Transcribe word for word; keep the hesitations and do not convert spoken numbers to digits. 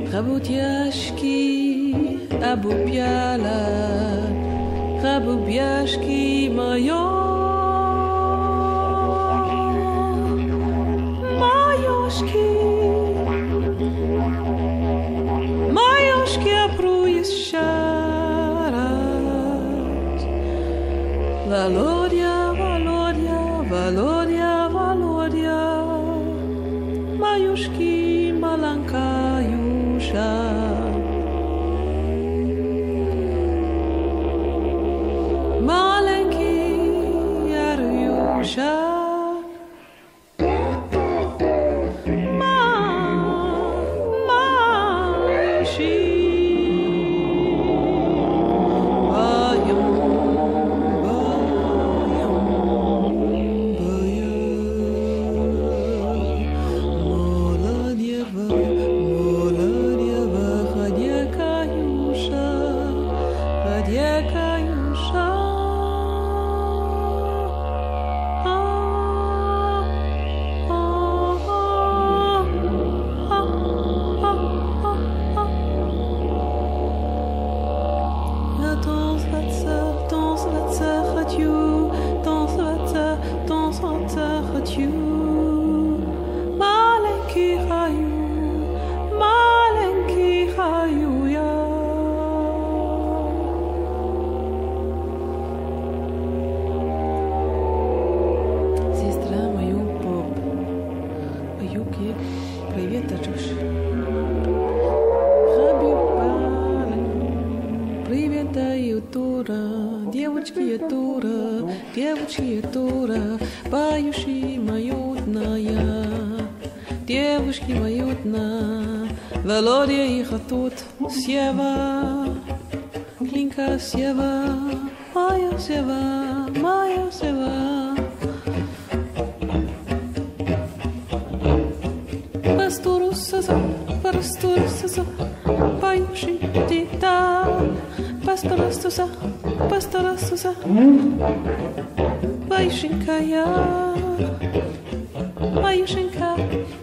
Rabutiashki, Abupiala, Rabubiashki, Mayo, Mayoshki, Mayoshki, Apruis Sharat, Valoria, Valoria, Valoria, Valoria, Mayoshki, Malanka, Yusha. Malenki Yaryusha Ma Mashi Bayam Bayam Bayam Molanieva Molanieva Khadiaka Yusha Khadiaka Yusha Привет, Аджуш. Привет, Ютура, девочки Ютура, девочки Ютура, поющие моютная, девушки моютная, Володя и Хатут, Сева, Клинка Сева, моя Сева, моя Сева. Pastorussasa, pastorussasa, paiushi tita. Pastorussasa, pastorussasa, paiushinkaya, paiushinka.